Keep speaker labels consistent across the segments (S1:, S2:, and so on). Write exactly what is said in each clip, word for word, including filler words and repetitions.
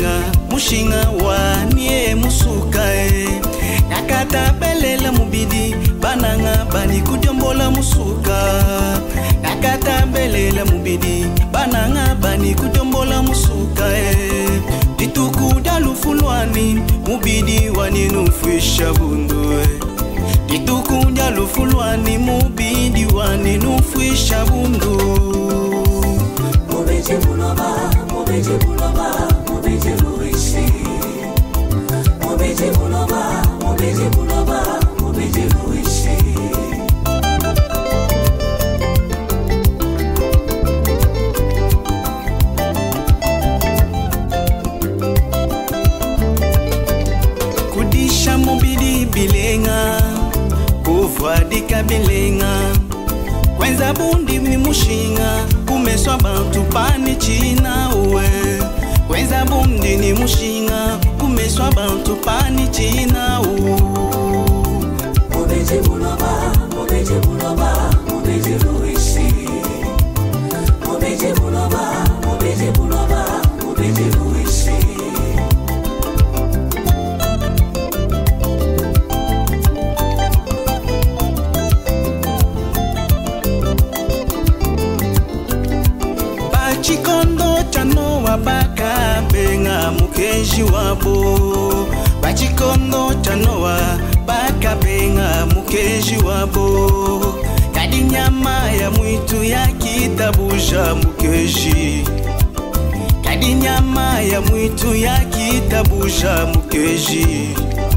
S1: mushinga mushinga wanie musuka e nakata belela mubidi bananga bani kudombola musuka nakata belela mubidi bananga bani kudombola musuka e dituku dalufulwani mubidi wani nufisha bundu e dituku dalufulwani mubidi wani nufisha bundu
S2: Mubeje buloba mubeje buloba mubeje ruishi mubeje buloba mubeje buloba mubeje ruishi
S1: kudisha mubidi bilenga kuvadika bilenga kwenza bundi ni mushinga kumeswa bantu pani china uwe kwenza bundi ni mushinga kumeswa bantu pani china uwe
S2: mubeje buloba mubeje buloba mubeje ruishi mubeje buloba mubeje buloba mubeje ruishi
S1: Bachikondo chano wabaka benga mukeji wabo Bachikondo chano wabaka benga mukeji wabo Kadi nyama ya mwitu ya kitabusha mukeji Kadi nyama ya mwitu ya kitabusha mukeji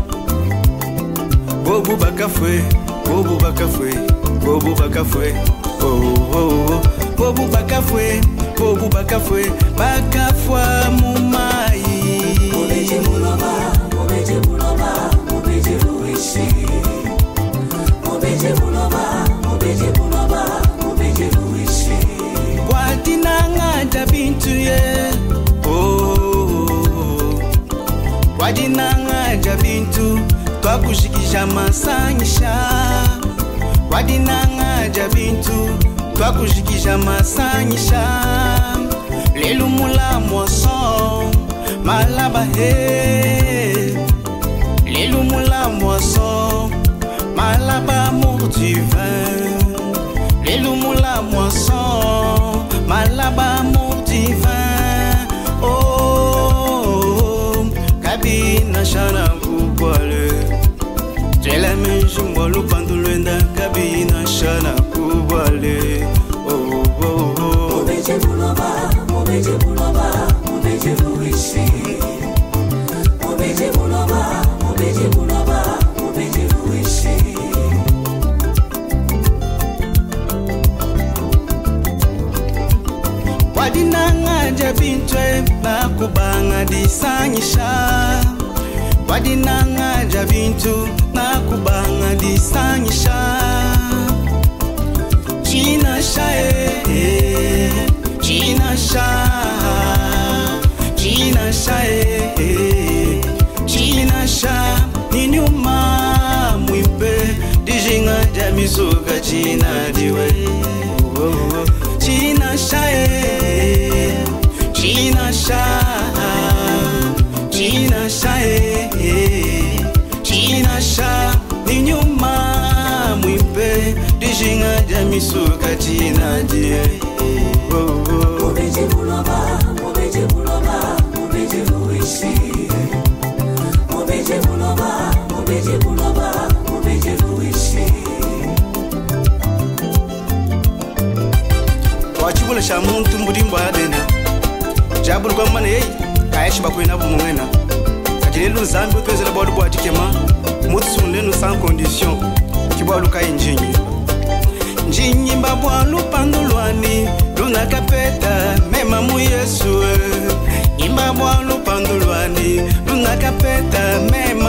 S1: Bobu bakafwe, bobu bakafwe, bobu bakafwe Oh oh oh, bobu bakafwe Bobu bakafwe, bakafwa mumai
S2: Mubeje buloba, mubeje buloba, mubeje ruishi Mubeje buloba, mubeje buloba, mubeje ruishi
S1: Wadinanga jabintu ye Oh Wadinanga jabintu Twakushikisha masanyisha Wadinanga jabintu Twakushikisha masanyisha Lelu mula moisson Malaba he Lelu mula moisson Malaba amour du vin Lelu mula moisson Malaba amour du vin Oh Kabina shana kubwale Jela menji mbolu pandulwenda Kabina shana kubwale Oh oh oh
S2: Mubeje buloba, mubeje buloba, mubeje ruishi Mubeje buloba, mubeje buloba, mubeje ruishi
S1: Wadinanga jabintwe nakubanga disanyisha Wadinanga jabintu nakubanga disanyisha China sha eh China sha China sha eh China sha ninyuma mwipe dijinga jamisuka China diwe China sha eh China sha China sha eh China sha ninyuma mwipe dijinga jamisuka China diwe
S2: Mubeje buloba, mubeje buloba, mubeje ruishi Mubeje buloba, mubeje buloba, mubeje ruishi
S1: Wachibula sha muntu mbudimbo adena Jabulu kwa mwana yei Kaeshi bakwena bumwena Kajilelu zambi ukwezela bwadu bwa dikema Mutsu nlenu sans condition Kibwalu ka injinyi Njinyi mbabwalu pandulwani Luna kapeta mema mu Yesu Imbabwalu pandulwani Luna kapeta mema